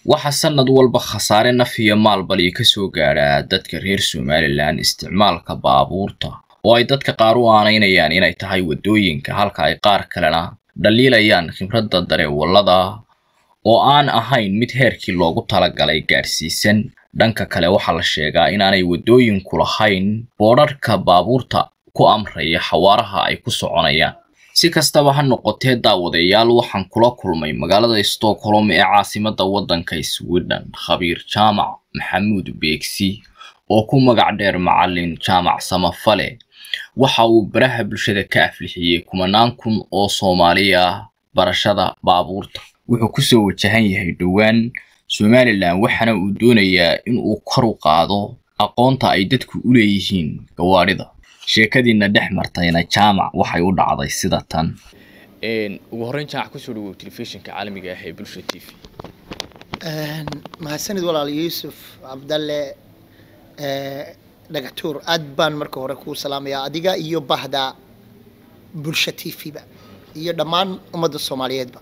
waxa sanad walba khasaare naf iyo maalbali ka soo gaara dadka reer Somaliland isticmaalka baabuurta oo ay dadka qaar u aaneynayaan inay tahay wadooyinka halka ay qaar kalena dhaliilayaan khibradda dareewalada oo aan ahayn mid heerkii loogu talagalay gaarsiisan. dhanka kale waxa la sheegaa inaanay wadooyinku lahayn boorarka baabuurta ku amraya xawaaraha ay ku soconayaan. si kastaba ha noqotee daawadayaal waxaan kula kulmay magaalada Stockholm ee caasimadda waddanka Sweden khabiir jaamac Maxamuud Beegsi oo ku magac dheer macallin jaamac samafale. waxa uu baraha bulshada ka aflixiyay kumanaan kun oo Soomaaliya barashada baabuurta. wuxuu ku soo wajahan yahay dhawaan Somaliland waxana uu doonayaa in uu kor u qaado aqoonta ay dadku u leeyihiin gawaarida. sheekadiina dhex martayna jaamac waxay u dhacday sida tan. ugu horreyn jaamac ku soo dhawow telefishinka caalamiga ah ee Bulsho TV. mahadsanid walaal Yuusuf Cabdalle dhagatuur aad baan marka hore ku salaamayaa adiga iyo bahda Bulsho TV ba iyo dhammaan ummadda Soomaaliyeedba.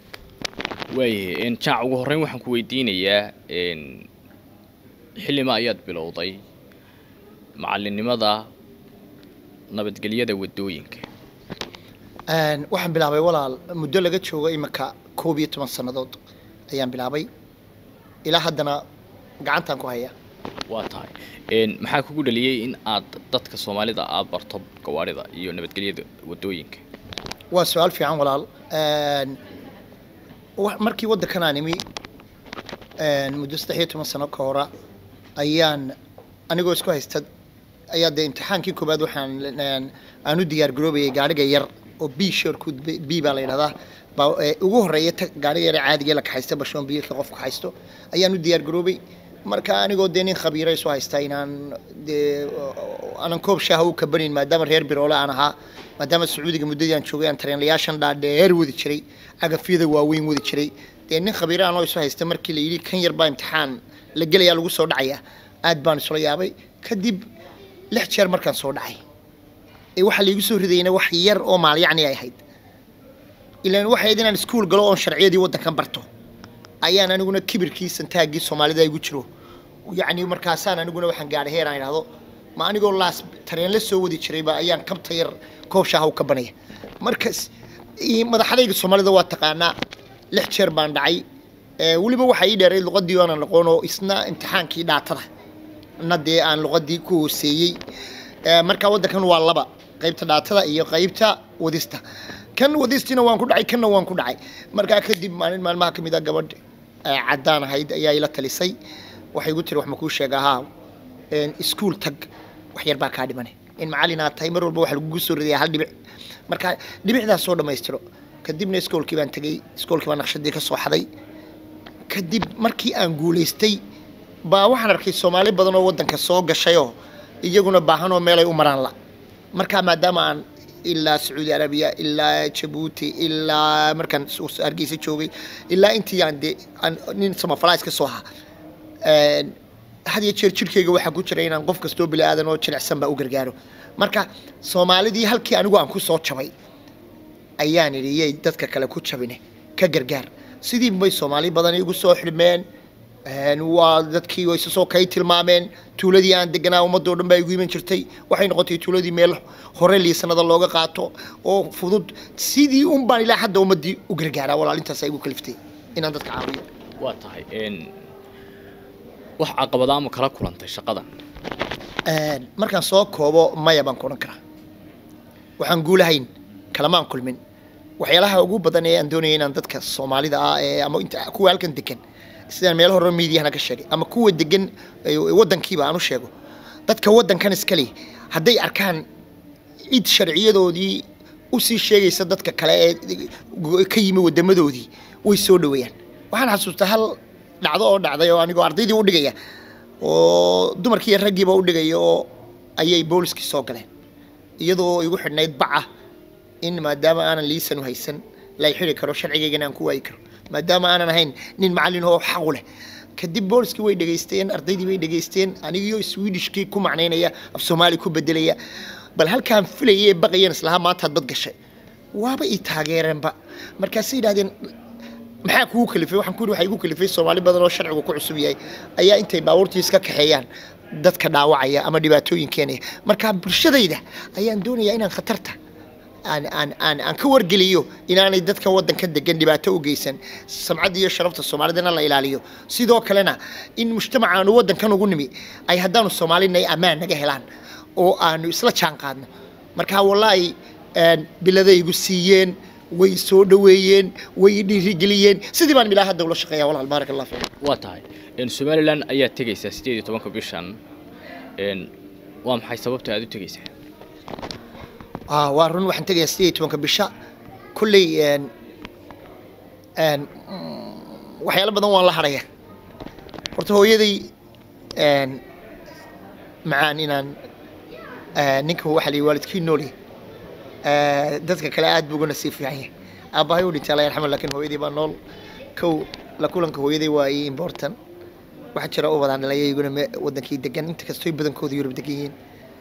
jaamac ugu horreyn waxaan ku weydiinayaa xilima ayaad bilowday macallinimada nabadgelyada wadooyinka. waxaan bilaabay walaal muddo laga joogo imika 12 sanadood ayaan bilaabay ilaa haddana gacantaan ku hayaa. waa tahay maxaa kugu dhaliyay in aad dadka Soomaalida aad barto gawaarida iyo nabadgelyada wadooyinka? waa su'aal fiican walaal. markii waddankan aan imi muddo 13 sano ka hor ayaan anigoo isku haysta ayaa de imtixaankii koobaad waxaan aanu diyaar garoobay gaariga yar oo B baa la yiraahdaa ugu horeeya gaariga yar caadiga la kaxaysta bashoon biyo ka qofka haysto ayaan u diyaar garoobay. marka anigoo de nin khabiir ah soo haysta inaan koob shaah u ka banin maadaama reer Biroola aan ahaa maadaama Sacuudiga muddadii aan joogay aan tareenlayaashan dhaadheer wadi jiray agafyada waaweyn wadi jiray de nin khabiir ah oo soo haysta markii la yiri kan yar baa imtixaan la gelayaa lagu soo dhacaya aad baan isla yaabay. kadib 6 jeer markaan soo dhacay waxa la igu soo ridayna wax yar oo maal yacni ay ahayd ilaan waxay inaan iskuul galo oo sharciyadii waddankan barto ayaan aniguna kibirkiisan taagii Soomaalida ay ugu jiro yacni markaasaan aniguna waxaan gaaray heer aan iraahdo ma anigoo laas tareen la soo wadi jiray ba ayaan kabta yar koobshaha u ka banaya. markaas madaxdayga Soomaalida waa taqaanaa 6 jeer baan dhacay. waliba waxa ii dheeray luqadii aan aqoon isna imtixaankii dhaatada nadee aan luqadii ku hooseeyay. marka waddankan waa laba qaybta dhaatada iyo qaybta wadista. kan wadistina waan ku dhacay kanna waan ku dhacay. marka kadib maalmaha kamid ah gabadh cadaan ahayd ayaa ila talisay waxay igu tiri wax ma ku sheegaa iskuul tag wax yar baa ka dhimanay in macallin aad tahay mar walba wax lagu soo riday hal dhibic marka dhibicdaas soo dhameystiro. kadibna iskuulkii baan tagay iskuulkii baan naqshadii ka soo xaday. kadib markii aan guuleystay baa waxaan arkay Soomaali badan oo waddanka soo gashay oo iyaguna baahan oo meel ay u maraan la. marka maadaama aan ilaa Saudi Arabia ilaa Djibouti ilaa markaan Hargeysa joogay ilaa intii aan nin samafalays ka soo ahaa hadiya jirkeyga waxa ku jira inaan qof kasto bilaadan oo jilicsan ba u gargaaro. marka Soomaalidii halkii anigu aan ku soo jabay ayaan iriyay dadka kale ku jabine ka gargaar sidii bay Soomaali badan igu soo xirmeen. waa dadkii way soo kay tilmaameen tuuladii aan deganaa ummadoo dhan baa igu iman jirtay waxay noqotay tuuladii meel hore liisanada looga qaato oo fudud sidii baan ilaa hadda ummadii u gargaara walaalintaas ay igu kaliftay inaan dadka caawiyo. waa tahay wax caqabadaha ma kala kulantay shaqadan? markaan soo koobo maya baan kulan karaa waxaan guulahayn kalamaan kulmin. waxyaalaha ugu badan ee aan doonayay inaan dadka Soomaalida ah ama inta kuwa halkan degan sidaan meel hore miidiyaha ka sheegay ama kuwa degan waddankiiba aan u sheego dadka waddankan iska leh hadday arkaan cid sharciyadoodii u sii sheegaysa dadka kale ee ka yimi wadamadoodii way soo dhaweeyaan. waxaan xasuustaa hal dhacdo oo dhacday oo anigoo ardaydii u dhigaya oo dumarkii raggiiba u dhigaya oo ayay booliskii soo galeen iyadoo igu xidhnayd baca in maadaama aanan liisan u haysan la xiri karo sharcigeena aan ku waay karo maadaama aanan ahayn nin macallin oo xaq u leh. kadib booliskii way dhageysteen ardaydii way dhageysteen anigoo Swedishkii ku macneynaya af Soomaali ku bedelaya bal halkaan filayay baqayeen islaha maanta dad gashay waaba ii taageereenba. markaas yiraahdeen maxaa kugu kalifay waxaan ku yiri waxa igu kalifay Soomaali badan oo sharcigu ku cusub yahay ayaa intay baabuurtii iska kaxeeyaan dadka dhaawacaya ama dhibaatooyin keenaya marka bulshadayda ayaan doonayaa inaan khatarta aan ka wargeliyo inaanay dadka wadanka degan dhibaato u geysan samcad iyo sharafta Soomaalidana la ilaaliyo sidoo kalena in mujtamaca wadankan ugu nimi ay haddaanu Soomaalina amaan naga helaan oo aanu isla jaan qaadno marka wallahi biladaygu siiyeen way soo dhaweeyeen way dhiirigeliyeen sidii baan ilaahay hadda ula shaqeeyaa walaal barakallahu fiik waa tahay Somaliland ayaa tagaysa 18 bishan waa maxay sababta aad u tagaysaa waa run waxaan tagayaa 18 bisha kulli waxyaalo badan waan la haraya horta hooyaday macaan inaan ninka waxa la waalidkii nooli dadka kale aad buu uga nasiib fiican yahay aabahay uu dhintay Allah yarxamo laakiin hooyadii baa nool kow la kulanka hooyaday waa important waxa jira oo wadaan dhalay iyaguna wadankii degan inta kastoo badankooda Yurub degan yihiin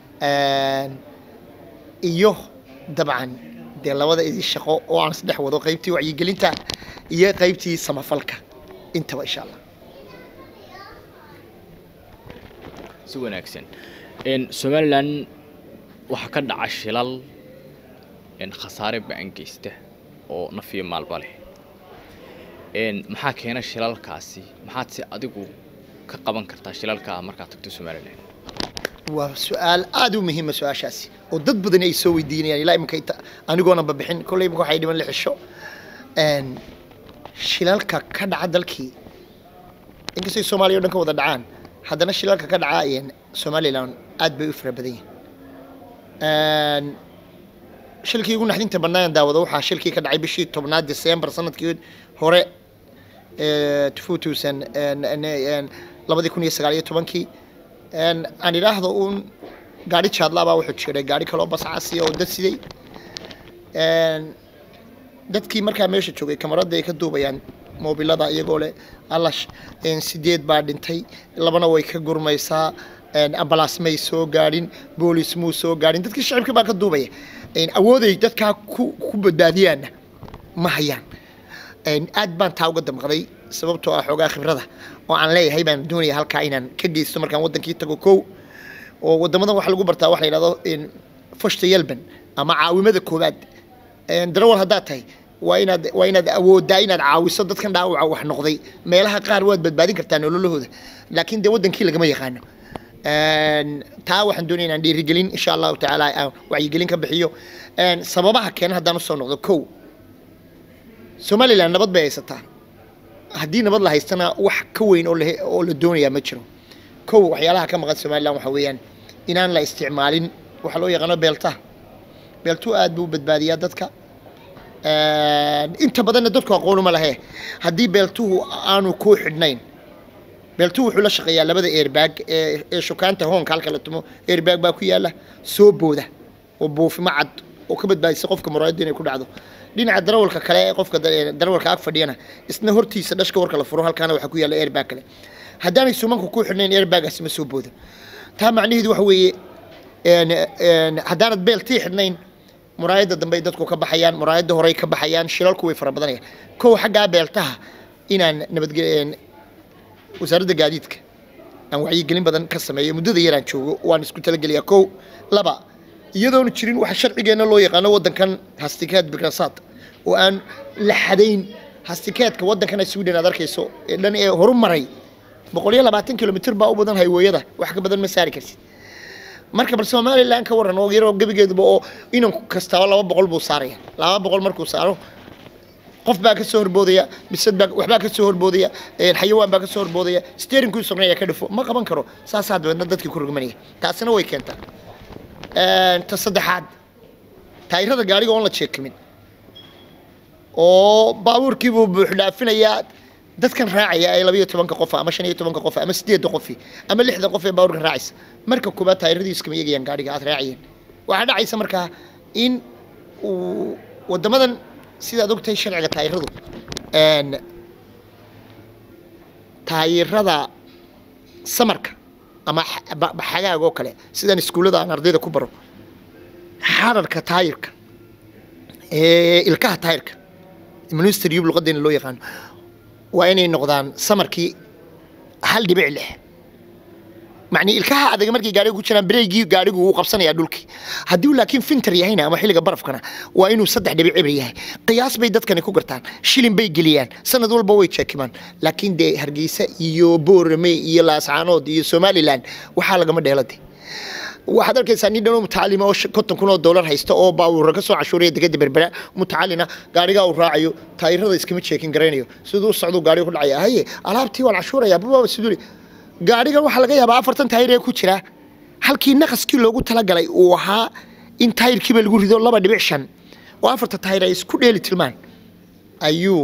iyo dabcan de labada idin shaqo oo aan saddex wado qaybtii wacyigelinta iyo qaybtii samafalka intaba insha Allah si wanaagsan Somaliland waxa ka dhacay shilal khasaare baan geysta oo nafiyo maalba leh maxaa keenay shilalkaasi maxaad si adigu ka qaban kartaa shilalka markaad tagto Somaliland waa su'aal aad u muhiim ah su'aashaasi oo dad badan ay soo weydiinayaan ilaa imka anigoona babixin kulay waxay dhiman la xisho shilalka ka dhaca dalkii inkastoo Soomaaliya dhanka wada dhacaan haddana shilalka ka dhacayeen Somaliland aad bay u fara badan yihiin shilkii ugu naxdinta banaan daawado waxa shilkii ka dhacay bishii 10 December sanadkii hore 2019 aan ilaahdo uun gaari jaadlaaba wuxuu jiray gaari kale oo bas caasi oo dad siday dadkii markaa meesha joogay kamarada ay ka duubayaan mobilada iyagoo leh Allah sideed baa dhintay labana way ka gurmaysaa ambulance may soo gaarin police muu soo gaarin dadkii shacabka baa ka duubaya awooday dadka ku badbaadiyaan ma hayaan aad baan taa uga damqaday sababtoo ah xogaa khibrada oo aan leeyahay baan doonaya halka inaan ka geysto markaan wadankii tago kow oo wadamadan waxa lagu bartaa wax la yiraahdo fashta yalban ama caawimada koobaad darawal hadaa tahay waa inaad awoodaa inaad caawiso dadkan dhaawaca wax noqday meelaha qaar waad badbaadin kartaa nololahooda laakiin de wadankii lagama yaqaano taa waxaan doonayaa inaan dhiirigelin insha Allah ta'ala wacyigelin ka bixiyo sababaha keen haddaan u soo noqdo kow Somaliland nabad bay haysataa haddii nabad la haystana wax ka weyn oo la doonayaa ma jiro kow waxyaalaha ka maqan Somaliland waxa weeyaan inaan la isticmaalin waxa loo yaqaan beeltu aad buu badbaadiyaa dadka inta badan dadku aqoon uma lahayn haddii beeltuhu aanu ku xidhnayn beeltu wuxuu la shaqeeyaa labada airbag ee shukaanta hoonka halka la tumo airbag baa ku yaala soo booda oo buufimo cad oo ka badbaadisa qofka muraayada inay ku dhacdo dhinaca darawalka kale ee qofka darawalka ag fadhiyana isna hortiisa dhashka warka la furo halkaana waxa ku yaala airbag kale haddaanay sumanku ku xidhnayn airbagaas ma soo boodo taa macnaheedu waxa weeye haddaanad beeltii xidhnayn muraayada dambe dadku ka baxayaan muraayada hore ka baxayaan shilalku way fara badanayaan kow xagga beeltaha inaan nabadgelyo wasaaradda gaadiidka aan wacyigelin badan ka sameeyo muddada yaraan joogo waan isku talageliyaa kow laba iyadoon jirin waxa sharcigeena loo yaqaano wadankan hastikaad bikrasaad oo aan la xadayn hastikaadka wadankan Sweden aad arkayso ee dhan ee horumaray 120 kilomitir baa u badan highwayada wax ka badan ma saari karsid marka bal Somaliland ka waran oo yaro gabigeedba oo inaan kasta 200 buu saaraya 200 markuu saaro qof baa ka soo horboodaya bisad baa waxba ka soo horboodaya xayawaan baa ka soo horboodaya steering ku sugnaaya ka dhifo ma qaban karo saasaad wadna dadkii ku rugmanaya taasina way keentaa ta saddexaad taayirada gaariga oo la checkmin oo baabuurkii buu buux dhaafinaya dadkan raacaya ay 12 qof ama 15 qof ama 8 qof ama 6 qof ee baabuurka raacaysa marka kuba taayiradiisu iska miyagayaan gaariga aad raacayeen waxa dhacaysa markaa in wadamadan sidaad ogtahay sharciga taayirada samarka ama xagaaga oo kale sidaan iskuulada aan ardayda ku baro xararka taayirka ilkaha taayirka ministry luqadeena loo yaqaan وإني نقدان سمركي هل دبع له معني الكها هذا مركي قاري يقول شنا بريجي قاري يقول قبصنا يا دولكي هديو لكن فينتر يهينا ما حيلقى برف كنا وإنه صدق دبع عبريه قياس بيدت كان يكون قرطان شيلين بيجليان سنة دول بويتش كمان لكن ده هرجيسة يبور مي يلاس عنود يسومالي لان وحالة ما دهلتي وحضر كيساني دونو متعلمة وش كنت نكون $1 هيستا أو باو ركسو عشورية دقيقة بربرة متعلمة قاري قاو راعيو تاير هذا يسكمت شيكين قرينيو سدو الصعدو قاري يقول عيا هي ألعبتي والعشورة يا بابا سدوري قاري قاو حلقة يا بابا فرتن تاير يكو ترى halkii naqaskii loogu tala galay oo ahaa in taayirkiiba lagu rido 2.5 oo afarta taayir ay isku dheeli tilmaan ayuu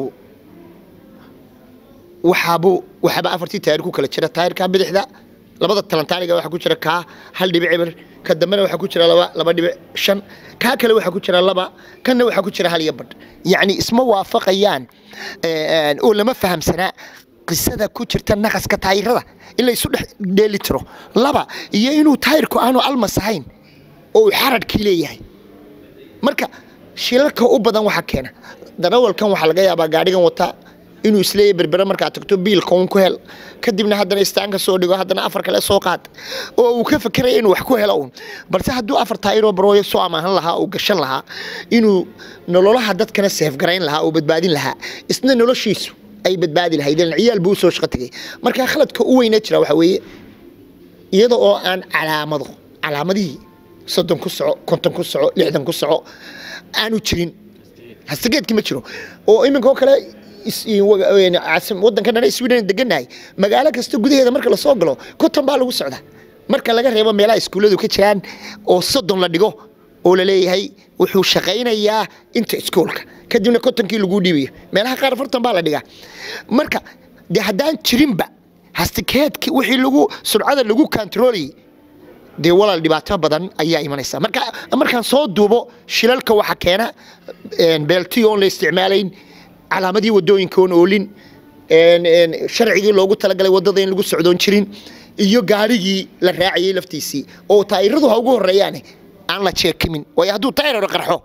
waxaba afartii taayir ku kala jira taayirka bidixda labada talantaaniga waxa ku jira ka 1.5 ka dambana waxa ku jira 2.5 ka kale waxa ku jira 2 kana waxa ku jira 1 yani isma waafaqayaan oo lama fahamsana qisada ku jirta naqaska taayirada ila isu dheeli tiro laba iyo inuu taayirku aanu almasahayn oo xaradkii leeyahay marka shilalka u badan waxa keena darawalkan waxa laga yaabaa gaarigan wata inuu isleeyahay berbera marka tagto biilka uu ku hel kadibna haddana istaanka soo dhigo haddana afar kale soo qaad oo uu ka fikiray inuu wax ku helo balse hadduu afar taayiro barooyo soo amaahan lahaa oo gashan lahaa inuu nololaha dadkana safe garayn lahaa oo badbaadin lahaa isna noloshiisu ay badbaadi lahayd ciyaal buu soo shaqo tagay marka khaladka u weyn jira waxa weeye iyada oo aan calaamadii 30 ku soco 50 ku soco 60 ku soco aanu jirin hasageedkii ma jiro oo iminka oo kale waddankan Sweden deganahay magaalo kasta gudaheeda marka la soo galo konton baa lagu socdaa marka laga reebo meelaha iskuuladu ka jiraan oo 30 la dhigo oo la leeyahay wuxuu shaqaynayaa inta iskuulka kadibna kontonkii lagu dhiibiyo meelaha qaar 40 baa la dhigaa marka de hadaan jirinba hastikeedki wixii lagu surcada lagu controlay de walaal dhibaato badan ayaa imanaysa markaan soo duubo shilalka waxa keena belti oo la isticmaalayn calaamadii wadooyinka oo oolin sharcigii loogu talagalay wadada in lagu socdoon jirin iyo gaarigii la raaciyay laftiisii oo taayiradu ha ugu horeeyaan aan la cheekimin way hadduu taayir qarxo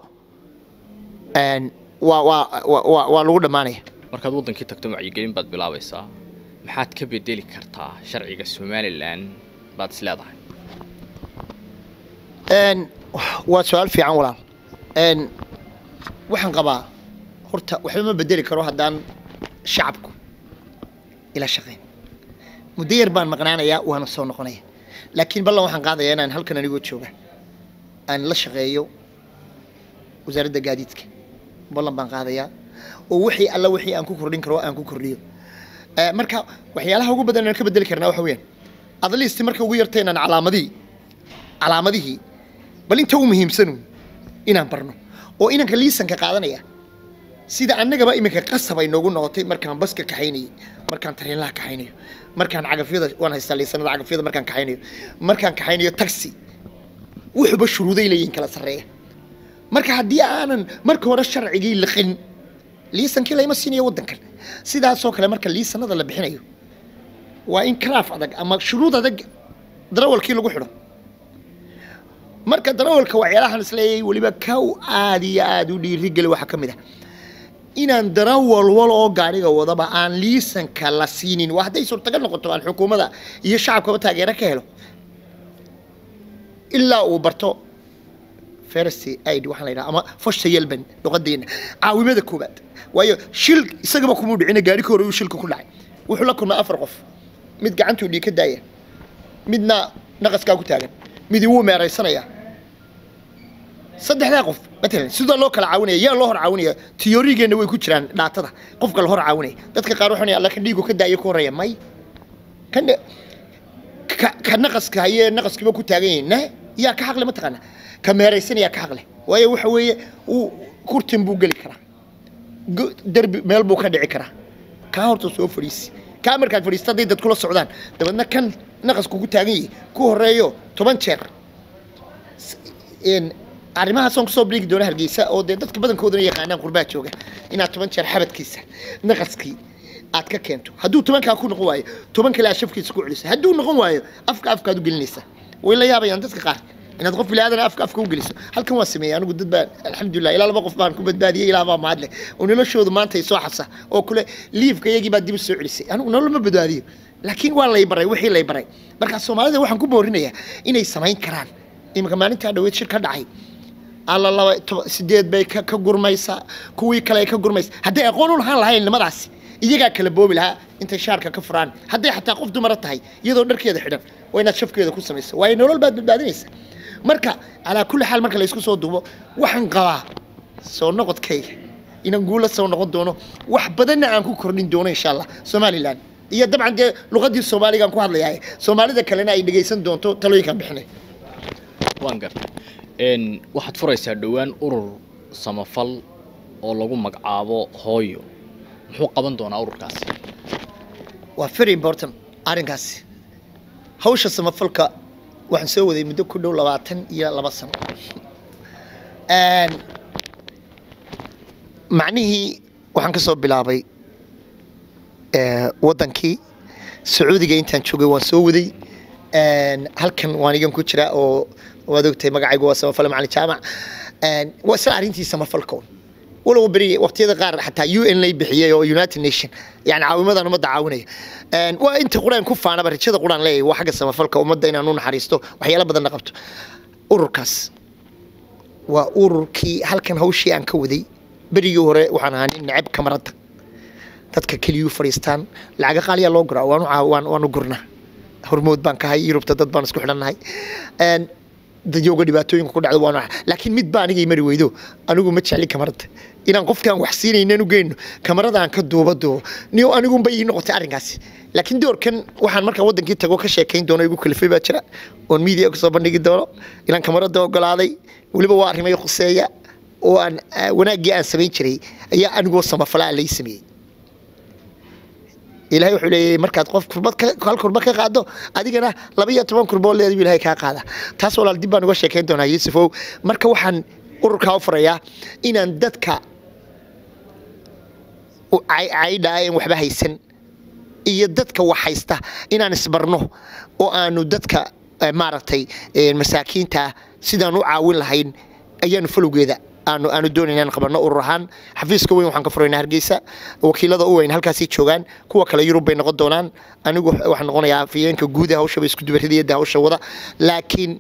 waa lagu dhamaanaya markaad wadankii tagto wacyigelin baad bilaabaysaa maxaad ka bedeli kartaa sharciga Somaliland baad isleedahay waa su'aal fiican walaal waxaan qabaa horta waxba ma bedeli karo haddaan shacabku ila shaqeyn muddo yar baan maqnaanayaa waana soo noqonaya laakiin ballan waxaan qaadayaa inaan halkan anigoo jooga aan la shaqeeyo wasaaradda gaadiidka ballan baan qaadayaa oo wixii aan ku kordhin karo aan ku kordhiyo marka waxyaalaha ugu badan aan ka bedeli karnaa waxa weeyaan at least marka ugu yartay inaan calaamadihii bal inta u muhiimsan inaan barno oo inanka liisanka qaadanaya sida annagaba iminka qasab ay noogu noqotay markaan baska kaxaynay markaan tareenlaha kaxaynayo markaan cagafyada waan haystaa liisanada cagafyada markaan kaxaynayo taxi wuxuuba shuruuday leeyihiin kala sareeya marka haddii aanan marka hore sharcigii liqin liisankii layma siinayo waddankan sidaasoo kale marka liisanada la bixinayo waa in kalaaf adag ama shuruud adag darawalkii lagu xidho marka darawalka waxyaalahan isleeyay waliba kaw aad iyo aad u dhiirigeli waxa ka mid ah inaan darawal oo gaariga wadaba aan liisanka la siinin waa haday suurtagal noqoto aan xukuumadda iyo shacabka taageero ka helo ilaa uu barto first aid waxaan la yiraahdaa ama fashta yelban luqadeena caawimada koobaad waayo shil isagaba kuma dhicina gaari ka hore uu shilka ku dhacay wuxuu la kulmaa 4 qof mid gacantu dhig ka daaya midna naqaska ku taagan mid uu meeraysanaya saddexda qof matalan sida loo kala caawinaya yaa loo hor caawinaya theory-geena way ku jiraan dhaatada qofka la hor caawinaya dadka qaar waxay alla ka dhiigo ka daaya ku horeeya may ka naqaska hayee naqaskiiba ku taagan yahay yaa ka xaqle ma taqaana ka meeraysanaya ka xaqle waayo waxa weeye uu kurtin buu gali karaa darbi meel buu ka dhici karaa ka horta soo fariisi ka markaad fariistay dad kula socdaan dabadna kan naqasku ku taagan yahay ku horeeyo 10 jeer arrimaha soo soo bligi doona Hargeysa oo dadka badankoodana yaqaanaan qurbaa jooga inaad 10 jeer xabadkiisa naqaskii aad ka keento hadduu 10 ka ku noqon waayo 10 kale shafkiisa ku celiso hadduu noqon waayo afkaad u gelinaysa way la yaabayaan dadka qaar inaad qof bilaadan afka u geliso halkan waa sameeyay anigu dad baan alxamdulillah ilaa laba qof baan ku badbaadiyay ilaa baa maadle oo noloshoodu maanta ay soo xasa oo kule liifka iyagii baa dib u soo celisay anigu nolol ma badbaadiyo laakiin waa lay baray wixii lay baray marka Soomaalida waxaan ku boorinayaa inay samayn karaan imika maalinta dhaweyd shir ka dhacay alla laba sideed bay ka gurmaysa kuwii kale ka gurmaysa haddii aqoon u lahayn nimadaas iyaga kala boobi lahaa intay shaarka ka furaan haddii xataa qof dumar tahay iyadoo dharkeeda xidhan waa inaad shafkeeda ku samayso waa nolol baad badbaadinaysa marka ala kulli xaal marka la isku soo duubo waxaan qabaa soo noqodkayga inaan guul soo noqon doono wax badan aan ku kordhin doono insha Allah Somaliland iyo dabcan de luqadii Soomaaliga aan ku hadlayaa Soomaalida kalena ay dhageysan doonto talooyinka bixinay waan gartay waxaad furaysaa dhawaan urur samafal oo lagu magacaabo hooyo muxuu qaban doonaa ururkaasi waa very important arrinkaasi hawsha samafalka waxaan soo waday muddo ku dhow 22 sano macnihii waxaan ka soo bilaabay wadankii Sacuudiga intaan joogay waan soo waday halkan waan igan ku jira oo waad ogtay magacaygu waa samafal macallin jaamac waa isla arrintii samafalka walow bari waqtiyada qaar xataa UN lay bixiyay oo United Nation yani caawimadan umada caawinaya waa inta quraan ku faana barashada quraan leeyahay waa xagga samafalka umada inaan u naxariisto waxyaalo badan qabto ururkaas waa ururkii halkan hawshii aan ka waday barigii hore waxaan ahaa nin nacab kamarada dadka kaliyu fariistaan lacag qaaliya loo guraa waanu gurnaa hormood baan ka hay Yurubta dad baan isku xidhanahay dadyoga dhibaatooyinka ku dhacdo waana laakiin mid baan aniga mari weydo anigu ma jecli kamarada inaan qofkan wax siinayno geeyno kamarada aan ka duubado niyo anigu bay noqotay arrinkaas laakiin doorkan waxaan marka wadankii tago ka sheekayn doono igu kalifay baa jira oo media ku soo bandhigi doono inaan kamarada ogolaaday waliba waa arrimay khuseeya oo aan wanaagii aan sameyn jiray ayaa anigu samafalaa la sameeyay ilaahay wuxuu leeyahay markaad qof kurba ka qaado adigana 12 kurbo leeyahay ilaahay ka qaada taas walaal dib baan uga sheekayn doonaa Yuusufow marka waxaan ururka u furayaa inaan dadka ay dhaayeen waxba haysan iyo dadka wax haysta inaan isbarno oo aanu dadka maaragtay masaakiinta sidaan u caawin lahayn ayaan fulowgeeda aanu doonayaan qabano ururahan xafiiska weyn waxaan ka furaynaa Hargeysa wakiilada u weyn halkaas ay joogan kuwa kale Yurub bay noqon doonaan anigu waxaan noqonayaa afyeenka guud hawsha isku dubaridiyada hawsha wada laakiin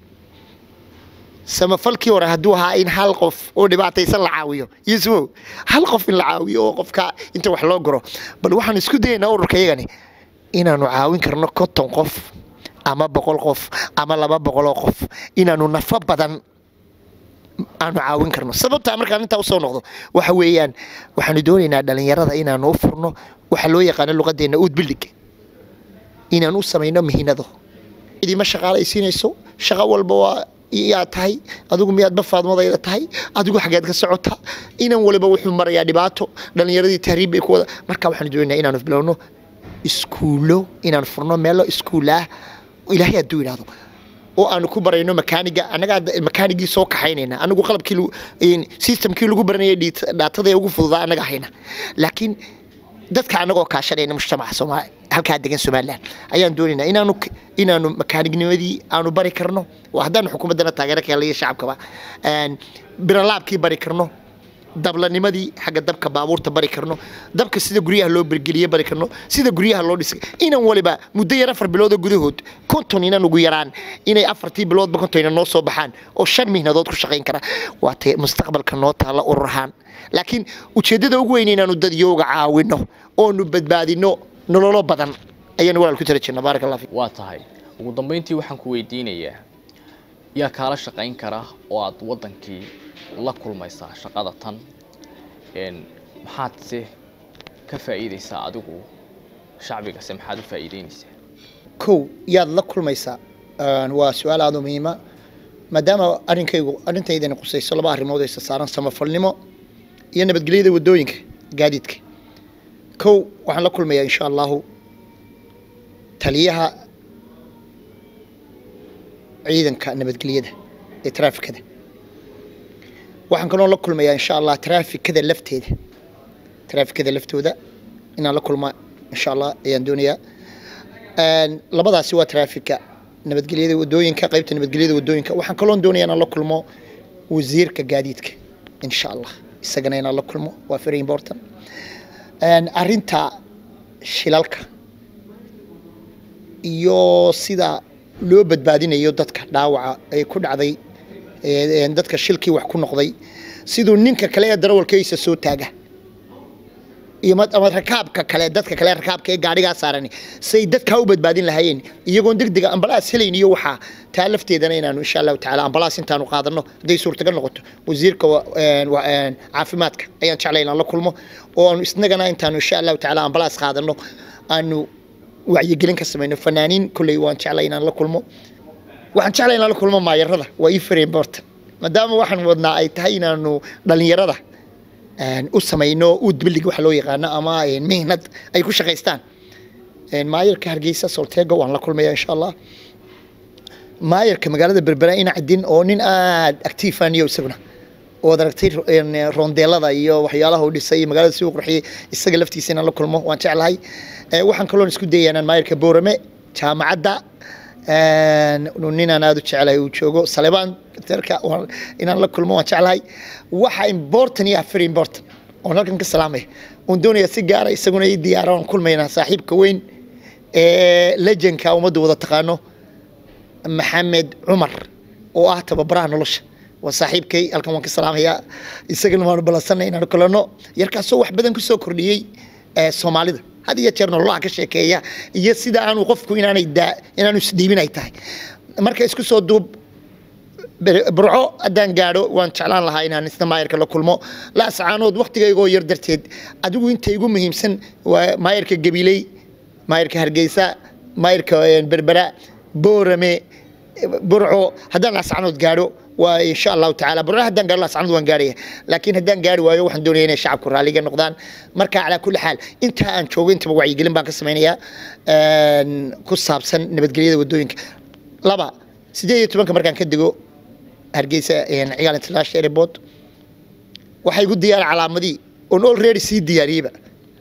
samafalkii hore haduu ahaa in hal qof oo dhibaataysan la caawiyo Yuusuf hal qof in la caawiyo oo qofka inta wax loo goro bal waxaan isku daynaa ururkayagani inaanu caawin karno 50 qof ama 100 qof ama 200 qof inaanu nafa badan aanu caawin karno sababta markaan inta u soo noqdo waxa weeyaan waxaan doonaynaa dhalinyarada inaanu u furno waxa loo yaqaan luqadeena uud bildig inaanu u sameeyno mihinado idima shaqaalaysiinayso shaqo walba waa yaa tahay adigu miyaad bafaadmadayda tahay adigu xageed ka socota inaan waliba wuxuu marayaa dhibaato dhalinyaradii tahriib ay ku wada marka waxaan doonaynaa inaanu bilowno iskuulo inaan furno meelo iskuulaah ilaahay aduu ilaado oo aanu ku barayno makaaniga anaga makaanigi soo kaxaynayna anigu qalabkii systemkii lagu baranayay daatada ugu fududaa anaga hayna laakiin dadka anagoo kaashanayna mujtamaca Soomaaliya halka degan Soomaaliland ayaan doonaynaa inaanu makaanignimadii aanu bari karno oo haddaan xukuumadana taageero ka helay shacabka biralaabkii bari karno dablanimadii xagga dabka baabuurta bari karno dabka sida guryaha loo bergeliye bari karno sida guryaha loo dhisay inaan waliba muddo yar 4 bilood gudahood konton inaan ugu yaraan inay 4 bilood konton inaan noo soo baxaan oo 5 mihnadood ku shaqeyn kara waa tay mustaqbalka noo taala ururahan laakiin ujeedada ugu weyn inaanu dad yooga caawino oo nu badbaadino nololo badan ayaan walaal ku tarjina barakallahu fiik waa tahay ugu dambeyntii waxaan ku weydiinayaa yaa kala shaqeyn kara oo aad wadankii la kulmaysa shaqada tan maxaad si ka faa'iideysaa adigu shacbiga maxaad u faa'iideynaysaa kow yaad la kulmaysaa waa su'aal aad u muhiim ah maadaama arrintaydan qusayso laba arrimood ay saaran samafalnimo iyo nabadgelyada wadooyinka gaadiidka kow waxaan la kulmayaa insha Allah taliyaha ciidanka nabadgelyada ee traafikada waxaan kaloo la kulmayaa insha Allah traafikada laftooda inaan la kulma insha Allah ayaan doonayaa labadaasi waa traafika nabadgelyada wadooyinka qaybta nabadgelyada wadooyinka waxaan kaloon doonayaa inaan la kulmo wasiirka gaadiidka insha Allah isagana inaan la kulmo waa very important arinta shilalka iyo sida loo badbaadinayo dadka dhaawaca ay ku dhacday dadka shilkii wax ku noqday sidoo ninka kale ee darawalkiisa soo taaga iyo ama rakaabka kale dadka kale rakaabka ee gaariga saaran say dadka u badbaadin lahaayeen iyagoo degdeg ambalaas helayeen iyo waxa taa lafteedana inaanu insha Allah taala ambalaas intaanu qaadano haday suurtagal noqoto wasiirka caafimaadka ayaan jeclayn la kulmo oo isnagana intaanu insha Allah taala ambalaas qaadano aanu wacyigelin ka sameeyno fanaaniin kulay waan jeclayn la kulmo waxaan jeclayn la kulmo maayarada waa very important maadaama waxaan wadnaa ay tahay inaanu dhalinyarada u sameeyno u diblig wax loo yaqaan ama mihnad ay ku shaqeystaan maayarka Hargeysa Soltego waan la kulmayaa insha Allah maayarka magaalada Berbera ina cadin oo nin aad active ah isaguna oo daragtay rondeelada iyo waxyaalaha uu dhisay magaalada soo qurxiyay isaga laftiisa inaan la kulmo waan jeclahay waxaan kaloo isku dayaynaa maayarka Boorame jaamacadda ninaan aad u jeclahay uu joogo Salebaan tarka inaan la kulmo waan jeclahay waxa important iyo very important oo halkan ka salaamay oo doonaya si gaar ah isaguna ay diyaaraan kulmayna saaxiibka weyn legendka umada wada taqaano Maxamed Umar oo ah tababaraha nolosha waa saaxiibkay halkan waan ka salaamayaa isagana waan balansanay inaan kulano yarkaasoo wax badan ku soo kordhiyay Soomaalida hadiya jeerno la ka sheekeeya iyo sida aanu qofku inaanu isdiibin ay tahay marka isku soo duub burco adaan gaadho waan jeclaan lahaa inaan isna maayarka la kulmo la sacaanood waqtigaygo yar darteed adigu inta igu muhiimsan waa maayarka Gabiley maayarka Hargeysa maayarka Berbera Boorame burco hadaan la sacaanood gaadho waa insha Allah taala burco hadaan gaadho la sacaanood waan gaaraya laakiin hadaan gaari waayo waxaan doonayaa inay shacabku raaliga noqdaan marka ala kulli xaal inta aan joogo inta wacyigelin baan ka sameeynaya ku saabsan nabadgelyada wadooyinka laba 18 markaan ka digo Hargeysa ciyaal international airport waxay ku diyaar calaamadii oo already si diyaariyba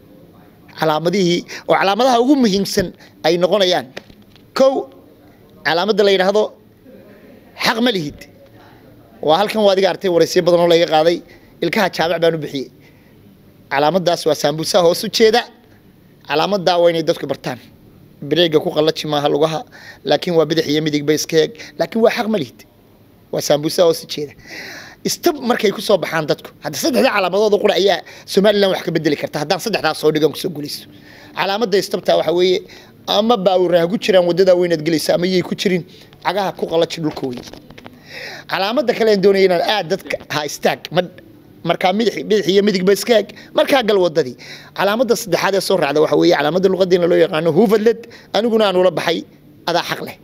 calaamadaha ugu muhiimsan ay noqonayaan kow calaamada la yiraahdo xaq ma lihid waa halkan waad iga artay waraysi badan oo laga qaaday ilkaha jaabac baan u bixiyay calaamadaas waa sambusa hoos u jeeda calaamada waa inay dadku bartaan breega ku qallaji maaha lugaha laakiin waa bidix iyo midig bayskeeg laakiin waa xaq ma lihid waa sambusa hoos u jeeda istab markay ku soo baxaan dadku hadda saddexda calaamadood qura ayaa Soomaaliland wax ka bedeli karta haddaan saddexdaas soo dhigan ku soo guulaysto calaamada istabta waxa weeye ama baawraha ku jiraan wadada weynaad galaysa ama yey ku jirin cagaha ku qallaji dhulka weyn calaamada kale aan doonayay inaan aad dadka ha istaag marka bidix iyo midig bayskeeg marka gal wadadii calaamada saddexaad ee soo raacda waxa weeye calaamada luqadeena loo yaqaan hufadlad aniguna aan ula baxay adaa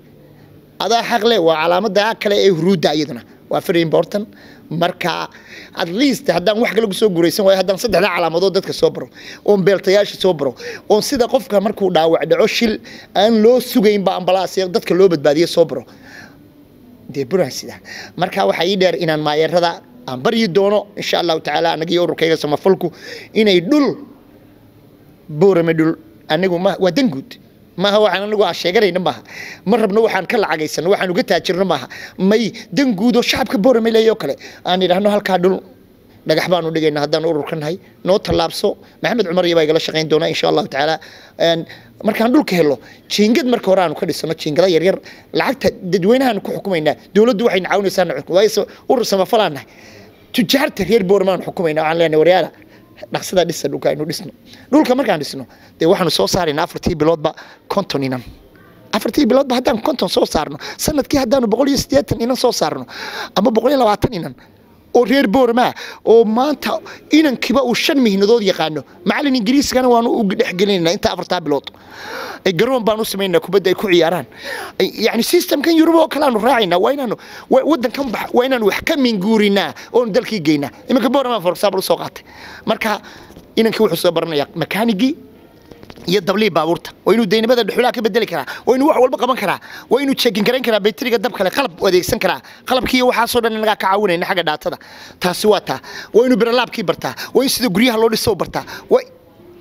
xaq leh waa calaamada kale ee huruuda iyaduna waa very important marka at least hadaan wax kale ku soo guureysan way hadaan saddexda calaamadood dadka soo baro oo beeltayaasha soo baro oo sida qofka markuu dhaawac dhaco shil aan loo sugayn ba ambalaas dadka loo badbaadiyo soo baro deeburasida marka waxa ii dheer inaan maayarada aan bari doono insha Allah taala anaga ururkayga samafalku inay dhul Boorame dhul anigu ma wadan guud ما هو عن لغة الشجرة ما مرة بنوح عن كل عجيسن وحن وقتها تجرنا معها ما يدنجود وشعب كبار ملا يأكله أنا رهنا هالكادول نجحبان ودقينا هذا نور كن هاي نوت لابسو محمد عمر يبغى يقول شغين دونا إن شاء الله تعالى مركان دول كهلو تشينجد مركوران وكل سنة تشينجدا يرير لعقت ددوينها نكو حكومينا دولة دوحين عاون سنة كويس ورسم فلان تجار تغيير بورمان حكومينا على ورياله نقصد لسه لو كانوا لسنا دول كمان كان لسنا ده واحد سو صارين أفرتي بلاد با كونتونينا أفرتي بلاد با هدان كونتون سو صارنا سنة كي هدانو بقولي استياتن إنن سو صارنا أما بقولي لو عطن إنن أو رير بورما أو ما أنت إنن كبا وشن مهنا دود يقانو معلن إنجليز كانوا وانو حقلينا أنت أفرتي بلاد الجرون بانو سمينا كبدا يكون عياران يعني سيستم كان يروبو كلامو راعينا وينانو ودن كم وينانو حكم من جورينا أو ندلكي جينا إما كبار ما فرق صابر سوقات مركا إنك وحصة soo baranaya makaanigi iyo dabli baabuurta oo inuu deynimada dhuxulaha ka bedeli karaa oo inuu wax walba qaban karaa oo inuu checking garan karaa bayteriga dab kale qalab u adeegsan karaa qalabkii waxa soo dhan inaga ka caawinayna xagga daatada taasi waa taa oo inuu biralaabkii bartaa oo in sida guryaha loo dhiso bartaa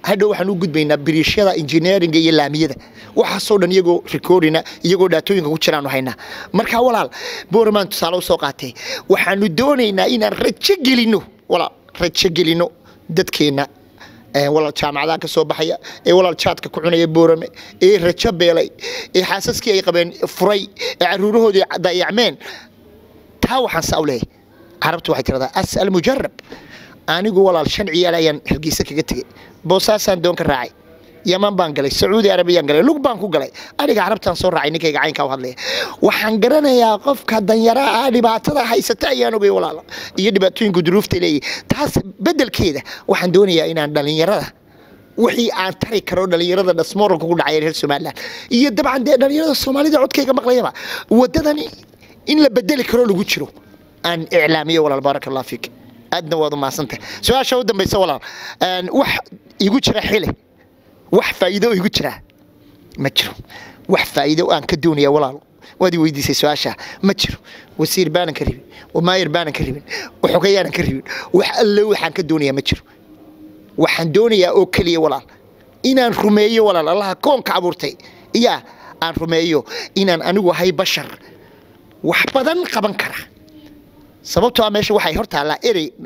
hadhow waxaan u gudbaynaa biriishada engineering iyo laamiyada waxaasoo dhan iyagoo recordina iyagoo dhaatooyinka ku jiraan haynaa marka walaal boorman tusaale soo qaatay waxaanu doonaynaa inaan rajo gelino walaal rajo gelino dadkeena walaal jaamacadaha ka soo baxaya walaal jaadka ku cunaya boorame rajo beelay xaasaskii ay qabeen furay caruurahoodii dayacmeen taa waxaan saawlay carabtu waxay tiraahdaa as'al mujarrab anigu walaal sharci ayaan Hargeysa kaga tagay boosaasan doon ka raacay Yaman baan galay Saudi Arabia galay lug baan ku galay aniga carabtan soo raacay ninkayga caynka u hadlay waxaan garanayaa qofka danyara dhibaatada haysata ayaan ogay walaal iyo dhibaatooyinka duruufta leeyahay taas bedelkeeda waxaan doonayaa inaan dhalinyarada wixii aan tari karo dhalinyarada dhasmoorka ku dhacay reer Soomaaliland iyo dabcan dhalinyarada Soomaalida codkayga maqlayba wadadani in la bedeli karo lagu jiro aan iclaamiyo walaal barakallahu fiik adna wada maasanta su'aasha u dambaysa walaal wax igu jira xile wax faa'iido igu jira ma jiro wax faa'iido aan ka doonaya walaal wadi weydiisay su'aasha ma jiro wasiir baan ka ribin وماير baan ka ribin waxogayaan ka ribin wax alle waxaan ka doonaya ma jiro waxaan doonayaa oo kaliya walaal inaan rumeeyo walaal Allah koonka abuurtay iya aan rumeeyo inaan anigu hay bashar wax badan qaban kara sababtoo meesha waxay hortaala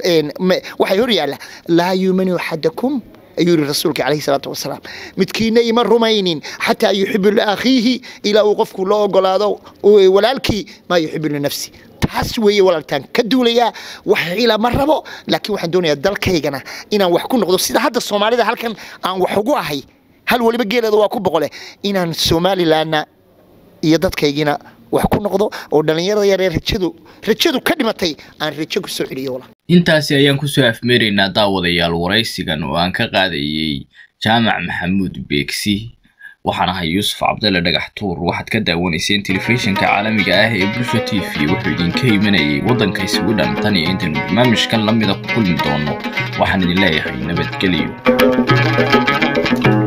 waxay hor yaala la yuminu hadakum ayuu rasuulka kaleey salaatu wasalaam midkiina ima rumaynin hatta yuhibbu akhihi ila qofku loo ogolaado walaalkii ma yuhibbu nafsi taas weeye walaaltaan ka duulaya wax ila ma rabo laakiin waxaan doonayaa dalkaygana inaan wax ku noqdo sida hadda Soomaalida halkan aan wax ugu ahay hal waliba geelada waa ku boqole inaan Somaliland iyo dadkaygina wax ku noqdo oo dhalinyarada yar rajadu ka dhimatay aan rajo ku soo celiyo walaal intaasi ayaan ku soo afmeeraynaa daawadayaal waraysigan oo aan ka qaadayay jaamac maxamuud beegsi waxaan ahay Yuusuf Cabdalla Dhagaxtuur waxaad ka daawanayseen telefishinka caalamiga ah ee Bulsho TV wuxuu idinka imanayay wadanka Sweden tan iyo inta barnaamijkan la mid ah ku kulmi doono waxaan idin leeyahay nabadgelyo